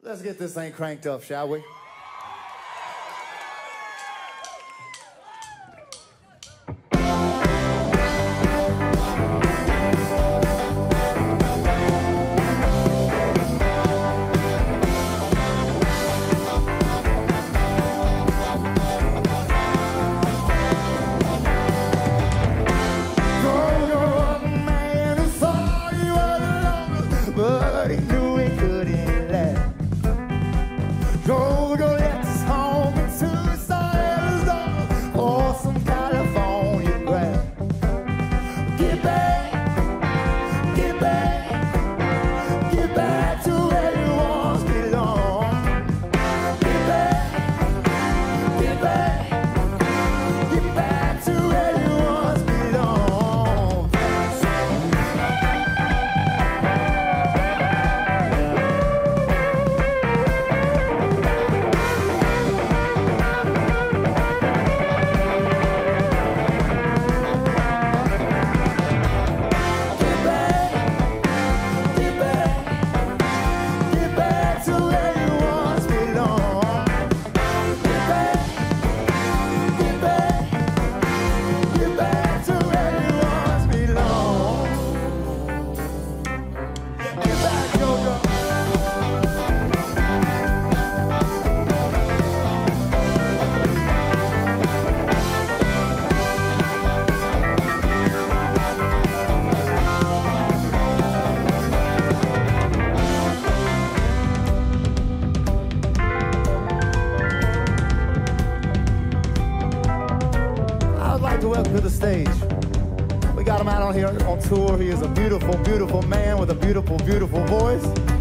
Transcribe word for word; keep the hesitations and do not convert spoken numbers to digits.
Let's get this thing cranked up, shall we? But he knew he couldn't last. Jojo left his home in Tucson, Arizona, for some California grass. Get back, get back, get back to where you once belonged. Get back, get back, get back to where you once belonged. I'd like to welcome to the stage. We got him out on here on tour. He is a beautiful, beautiful man with a beautiful, beautiful voice.